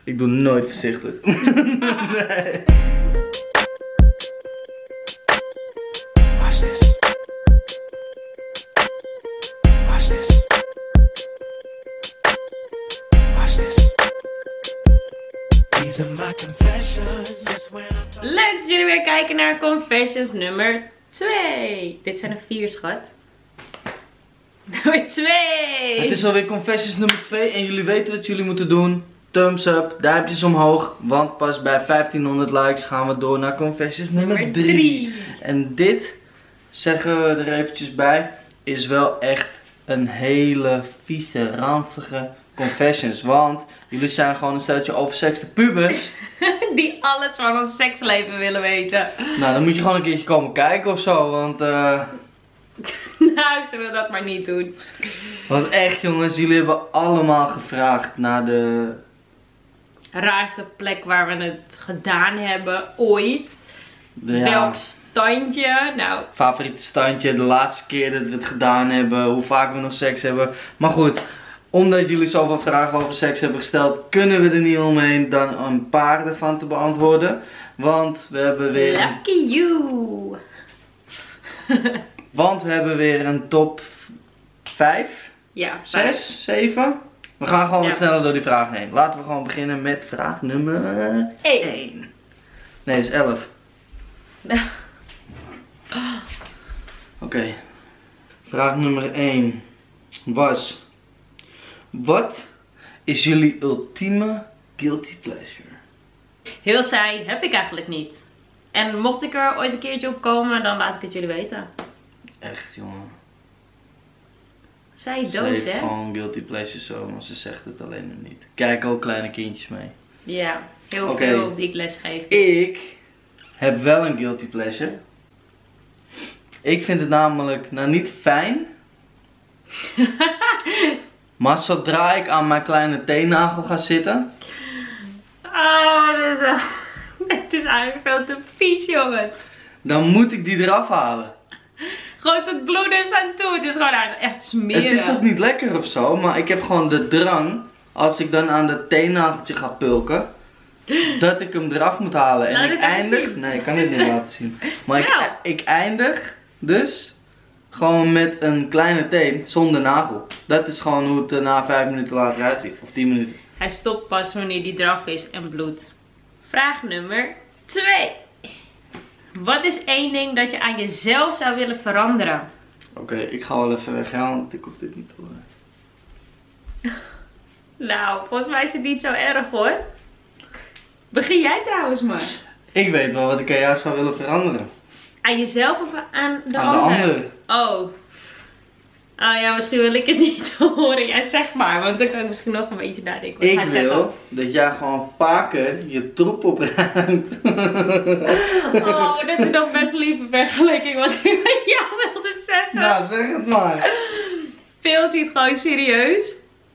Ik doe nooit voorzichtig. Nee. Leuk dat jullie weer kijken naar Confessions nummer 2. Dit zijn er 4, schat. Nummer 2. Het is alweer Confessions nummer 2 en jullie weten wat jullie moeten doen. Thumbs up, duimpjes omhoog, want pas bij 1500 likes gaan we door naar Confessions nummer 3. En dit, zeggen we er eventjes bij, is wel echt een hele vieze, ranzige Confessions. Want jullie zijn gewoon een steltje oversexte pubers. Die alles van ons seksleven willen weten. Nou, dan moet je gewoon een keertje komen kijken of zo, want Nou, zullen we dat maar niet doen. Want echt jongens, jullie hebben allemaal gevraagd naar de Raarste plek waar we het gedaan hebben ooit. Welk standje? Nou, favoriete standje, de laatste keer dat we het gedaan hebben, hoe vaak we nog seks hebben. Maar goed, omdat jullie zoveel vragen over seks hebben gesteld, kunnen we er niet omheen dan een paar ervan te beantwoorden. Want we hebben weer lucky you. Want we hebben weer een top 5, Ja, 6, 7. We gaan gewoon wat sneller door die vragen heen. Laten we gewoon beginnen met vraag nummer 1. Nee, het is 11. Oké. Vraag nummer 1 was: wat is jullie ultieme guilty pleasure? Heel saai heb ik eigenlijk niet. En mocht ik er ooit een keertje op komen, dan laat ik het jullie weten. Echt jongen. Zij Ze doos, heeft hè? gewoon guilty pleasure zo, maar ze zegt het alleen nog niet. Kijk ook kleine kindjes mee. Ja, heel veel die ik les geef. Ik heb wel een guilty pleasure. Ik vind het namelijk, nou niet fijn. Maar zodra ik aan mijn kleine teennagel ga zitten. Oh, het is eigenlijk veel te vies, jongens. Dan moet ik die eraf halen. Gewoon tot bloeden is aan toe. Het is gewoon echt smerig. Het is ook niet lekker of zo, maar ik heb gewoon de drang. Als ik dan aan dat teennageltje ga pulken. Dat ik hem eraf moet halen. En ik eindig. Nee, ik kan dit niet laten zien. Maar ik eindig dus gewoon met een kleine teen zonder nagel. Dat is gewoon hoe het er na 5 minuten later uitziet. Of 10 minuten. Hij stopt pas wanneer die eraf is en bloedt. Vraag nummer 2. Wat is één ding dat je aan jezelf zou willen veranderen? Oké, ik ga wel even weggaan, want ik hoef dit niet te horen. Nou, volgens mij is het niet zo erg hoor. Begin jij trouwens maar. Ik weet wel wat ik aan jou zou willen veranderen. Aan jezelf of aan de Aan ander? de ander. Oh. Oh ja, misschien wil ik het niet horen. Jij zeg maar, want dan kan ik misschien nog een beetje nadenken. Ik wil dat jij gewoon vaker je troep opruimt. Oh, dat is nog best een lieve vergelijking wat ik met jou wilde zeggen. Nou, zeg het maar. Phil ziet gewoon serieus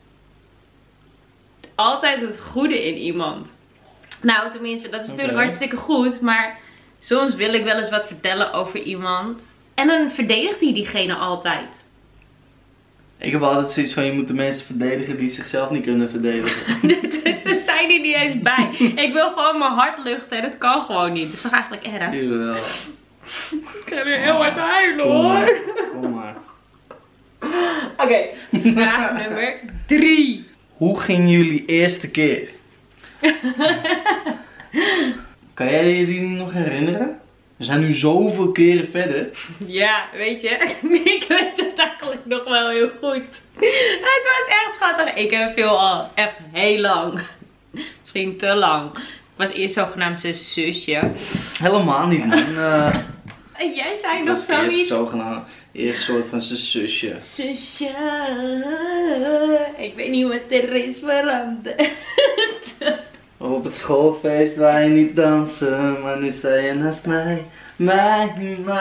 altijd het goede in iemand. Nou, tenminste, dat is natuurlijk hartstikke goed. Maar soms wil ik wel eens wat vertellen over iemand. En dan verdedigt hij diegene altijd. Ik heb altijd zoiets van, je moet de mensen verdedigen die zichzelf niet kunnen verdedigen. Ze zijn er niet eens bij. Ik wil gewoon mijn hart luchten en dat kan gewoon niet. Dat is toch eigenlijk erg? Jawel. Ik ga weer heel hard huilen hoor. Kom maar. Oké, vraag nummer 3. Hoe ging jullie eerste keer? Kan jij je die nog herinneren? We zijn nu zoveel keren verder. Ja, weet je, ik weet het eigenlijk nog wel heel goed. Het was echt schattig. Ik heb veel al echt heel lang. Misschien te lang. Ik was eerst zogenaamd zijn zusje. Helemaal niet man. En jij zei nog Eerst zoiets. zogenaamd. Eerst soort van zijn zusje. Zusje. Ik weet niet wat er is veranderd. Op het schoolfeest waar je niet dansen, maar nu sta je naast mij. Mij.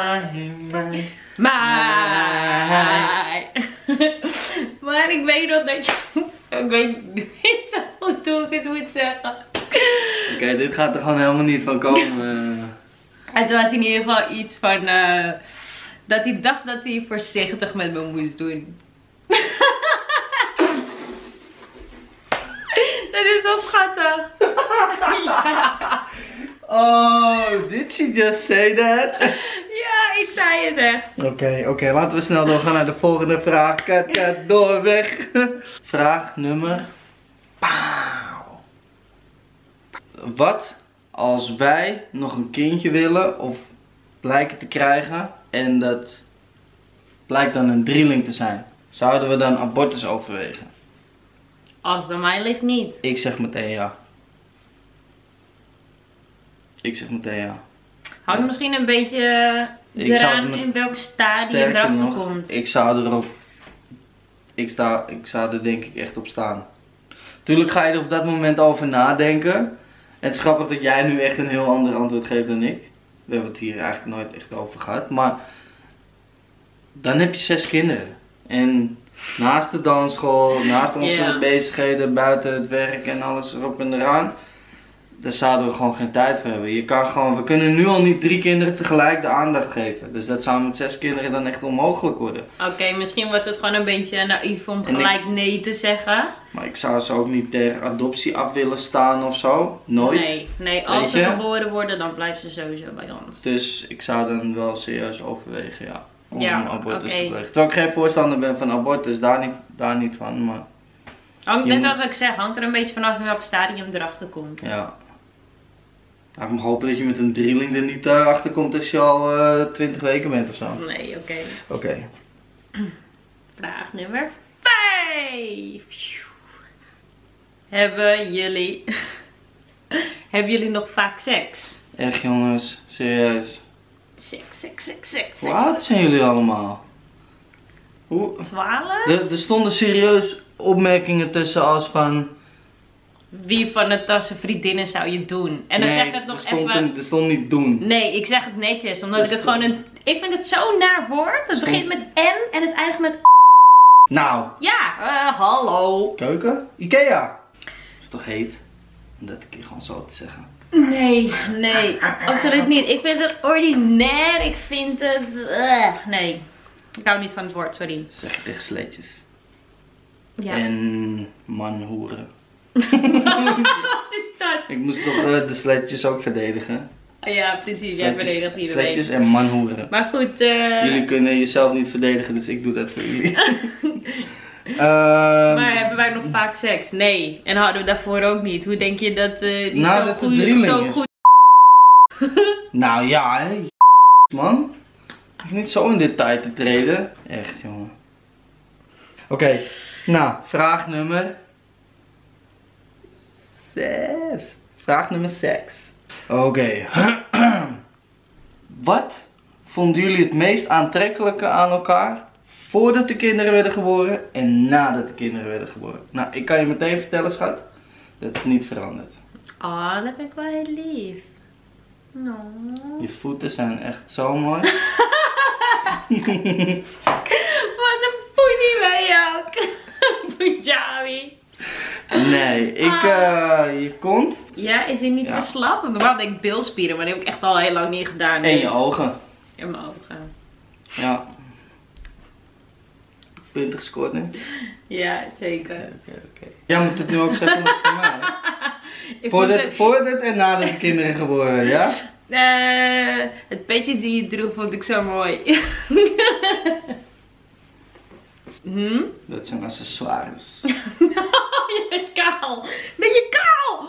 Maar ik weet nog dat je... Ik weet niet zo goed hoe ik het moet zeggen. Oké, dit gaat er gewoon helemaal niet van komen. Het was in ieder geval iets van... dat hij dacht dat hij voorzichtig met me moest doen. dit is zo schattig. Ja. Oh, did she just say that? Ja, ik zei het echt. Oké, laten we snel doorgaan naar de volgende vraag. Kat, door, weg. Vraag nummer... Pauw. Wat als wij nog een kindje willen of blijken te krijgen en dat blijkt dan een drieling te zijn? Zouden we dan abortus overwegen? Als het aan mij ligt niet. Ik zeg meteen ja. Hangt misschien een beetje eraan in welk stadium erachter komt. Ik zou er ook... Ik zou er denk ik echt op staan. Tuurlijk ga je er op dat moment over nadenken. En het is grappig dat jij nu echt een heel ander antwoord geeft dan ik. We hebben het hier eigenlijk nooit echt over gehad. Maar dan heb je 6 kinderen. En naast de dansschool, naast onze bezigheden, buiten het werk en alles erop en eraan. Daar zouden we gewoon geen tijd voor hebben. We kunnen nu al niet 3 kinderen tegelijk de aandacht geven. Dus dat zou met 6 kinderen dan echt onmogelijk worden. Oké, misschien was het gewoon een beetje naïef om gelijk nee te zeggen. Maar ik zou ze ook niet tegen adoptie af willen staan of zo. Nooit. Nee, als ze geboren worden, dan blijven ze sowieso bij ons. Dus ik zou dan wel serieus overwegen, ja. Om Ja, een abortus te plegen. Terwijl ik geen voorstander ben van abortus, daar niet van. Maar hangt net wat ik zeg, hangt er een beetje vanaf in welk stadium erachter komt. Ja. Nou, ik mag hopen dat je met een drieling er niet achter komt als je al 20 weken bent of zo. Nee, Oké. Vraag nummer 5. Hebben jullie nog vaak seks? Echt jongens, serieus. Seks. Hoe oud zijn jullie allemaal? 12? Er stonden serieus opmerkingen tussen als van... Wie van de tassen vriendinnen zou je doen? En dan zeg ik het nog even... Er stond niet doen. Nee, ik zeg het netjes. Omdat ik het gewoon een... Ik vind het zo'n naar woord. Het begint met N en het eindigt met... Nou. Ja, hallo. Keuken? Ikea. Dat is toch heet? Om dat een keer gewoon zo te zeggen. Nee. Absoluut niet. Ik vind het ordinair. Ik vind het... nee. Ik hou niet van het woord, sorry. Zeg je tegen sletjes. Ja. En manhoeren. Wat is dat? Ik moest toch de sletjes ook verdedigen. Oh ja, precies. Jij verdedigt iedereen. Sletjes en manhoeren. Maar goed. Jullie kunnen jezelf niet verdedigen, dus ik doe dat voor jullie. Maar hebben wij nog vaak seks? Nee. En hadden we daarvoor ook niet. Hoe denk je dat die zo goed... Nou ja, hè. Man. Ik hoef niet zo in detail te treden. Echt, jongen. Oké. Nou, vraag nummer 6. Vraag nummer 6. Oké. Wat vonden jullie het meest aantrekkelijke aan elkaar voordat de kinderen werden geboren en nadat de kinderen werden geboren? Nou, ik kan je meteen vertellen, schat. Dat is niet veranderd. Oh, dat vind ik wel heel lief. No. Je voeten zijn echt zo mooi. Wat een poenie ben je ook. Punjabi. Nee, je kont. Ja, is die niet verslapt? Normaal denk ik bilspieren, maar dat heb ik echt al heel lang niet gedaan. En je ogen. In mijn ogen. Ja. Punten gescoord nu? Ja, zeker. Oké. Jij moet het nu ook zeggen voor mij. Voordat en nadat de kinderen geboren werden, ja? Het petje die je droeg vond ik zo mooi. Dat zijn accessoires. Je bent kaal. Ben je kaal?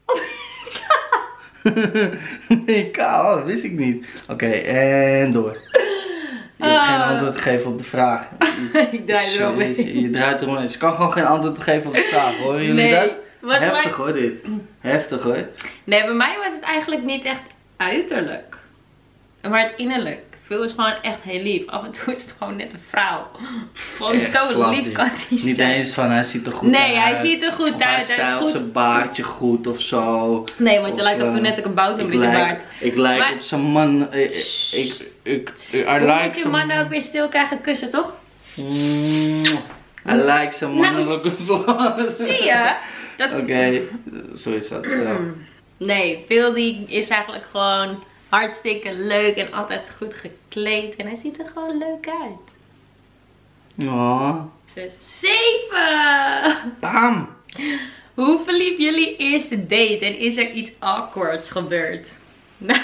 Ben je kaal? Dat wist ik niet. Oké, en door. Je hebt geen antwoord gegeven op de vraag. Ik draai er omheen. Je draait er omheen. Ze kan gewoon geen antwoord geven op de vraag. Horen jullie dat? Heftig hoor dit. Heftig hoor. Nee, bij mij was het eigenlijk niet echt uiterlijk. Maar het innerlijk. Veel is gewoon echt heel lief. Af en toe is het gewoon net een vrouw. Gewoon echt zo lief kan hij zijn. Niet eens van hij ziet er goed uit. Nee, hij ziet er goed uit. Hij stijlt zijn baardje goed of zo. Nee, want je lijkt af en toe net een bout met je baard. Ik lijk op zijn man. Hoe moet je man ook weer stil krijgen kussen, toch? Hij lijkt zijn man ook een zie je? Oké, zoiets gaat het wel. Nee, Phil die is eigenlijk gewoon hartstikke leuk en altijd goed gekleed. En hij ziet er gewoon leuk uit. Ja. 6, 7! Bam! Hoe verliep jullie eerste date en is er iets awkwards gebeurd? Nou.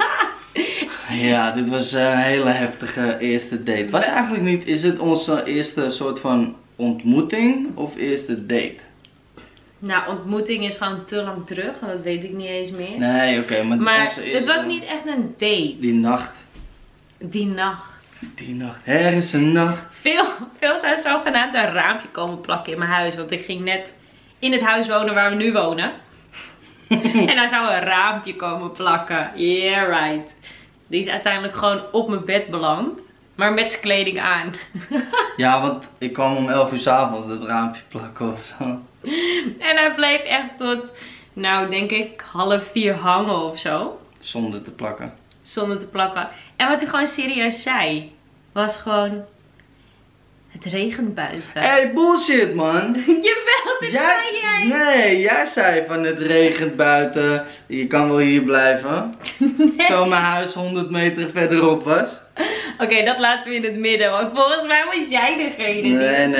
Ja, dit was een hele heftige eerste date. Was eigenlijk niet, is het onze eerste soort van ontmoeting of eerste date? Nou, ontmoeting is gewoon te lang terug, want dat weet ik niet eens meer. Nee, oké, maar onze het eerste... was niet echt een date. Die nacht. Die nacht. Die nacht. Er is een nacht. Veel zou zogenaamd een raampje komen plakken in mijn huis, want ik ging net in het huis wonen waar we nu wonen. En daar zou een raampje komen plakken. Yeah, right. Die is uiteindelijk gewoon op mijn bed beland. Maar met zijn kleding aan. Ja, want ik kwam om 11 uur 's avonds dat raampje plakken of zo. En hij bleef echt tot, nou denk ik, 3:30 hangen of zo. Zonder te plakken. Zonder te plakken. En wat hij gewoon serieus zei, was gewoon... Het regent buiten. Hey, bullshit man. Jawel, dit zei jij. Nee, jij zei van het regent buiten. Je kan wel hier blijven. Nee. Terwijl mijn huis 100 meter verderop was. Oké, dat laten we in het midden. Want volgens mij was jij degene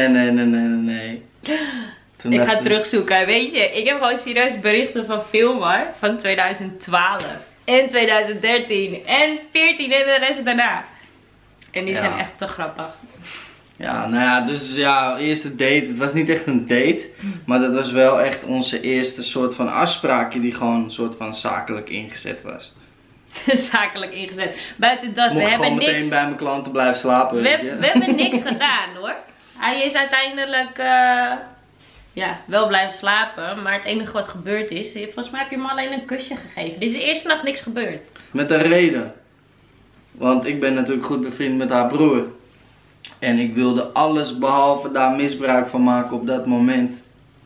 Nee. Toen ik dacht ga terugzoeken. Weet je, ik heb gewoon serieus berichten van Filmar van 2012. En 2013. En 14 en de rest daarna. En die zijn echt te grappig. Ja, nou ja, dus ja, eerste date. Het was niet echt een date. Maar dat was wel echt onze eerste soort van afspraakje die gewoon een soort van zakelijk ingezet was. Zakelijk ingezet. Buiten dat, we hebben niks... meteen bij mijn klanten blijven slapen. We hebben niks gedaan hoor. Hij is uiteindelijk wel blijven slapen. Maar het enige wat gebeurd is, volgens mij heb je hem alleen een kusje gegeven. Er is de eerste nacht niks gebeurd. Met een reden. Want ik ben natuurlijk goed bevriend met haar broer. En ik wilde alles behalve daar misbruik van maken op dat moment.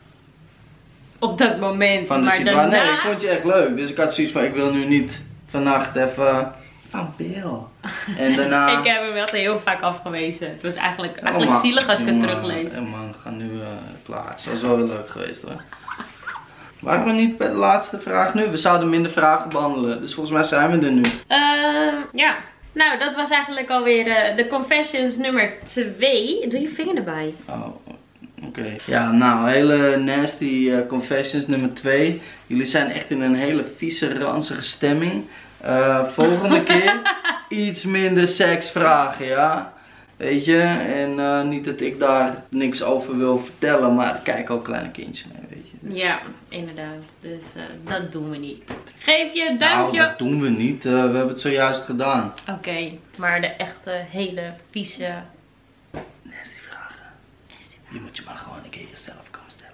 Op dat moment? Van de maar situatie. daarna... Nee, ik vond je echt leuk. Dus ik had zoiets van, ik wil nu niet vannacht even... Van Bill. En daarna... Ik heb hem wel heel vaak afgewezen. Het was eigenlijk zielig als ik het teruglees. Man, we gaan nu klaar. Het was wel heel leuk geweest hoor. Waren we niet bij de laatste vraag nu? We zouden minder vragen behandelen. Dus volgens mij zijn we er nu. Ja. Nou, dat was eigenlijk alweer de confessions nummer 2. Doe je vinger erbij. Oh, oké. Ja, nou, hele nasty confessions nummer 2. Jullie zijn echt in een hele vieze, ranzige stemming. Volgende keer iets minder seks vragen, ja. Weet je, en niet dat ik daar niks over wil vertellen, maar er kijken ook kleine kindjes mee, weet je. Dus... Ja, inderdaad. Dus dat doen we niet. Geef je een duimpje. Nou, dat doen we niet. We hebben het zojuist gedaan. Oké, maar de echte, hele vieze... Nasty vragen. Je moet je maar gewoon een keer jezelf komen stellen.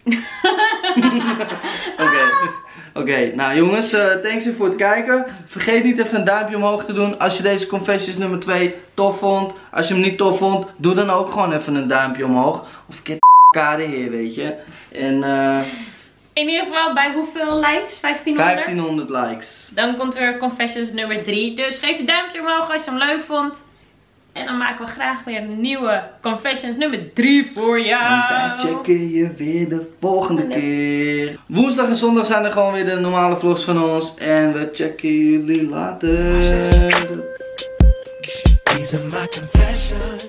Oké, nou jongens, thanks voor het kijken. Vergeet niet even een duimpje omhoog te doen als je deze confessions nummer 2 tof vond. Als je hem niet tof vond, doe dan ook gewoon even een duimpje omhoog. Of een keer kade hier, weet je. En in ieder geval bij hoeveel likes? 1500? 1500 likes. Dan komt er confessions nummer 3. Dus geef je duimpje omhoog als je hem leuk vond. En dan maken we graag weer een nieuwe confessions nummer 3 voor jou. En wij checken je weer de volgende keer. Woensdag en zondag zijn er gewoon weer de normale vlogs van ons. En we checken jullie later. These are my confessions.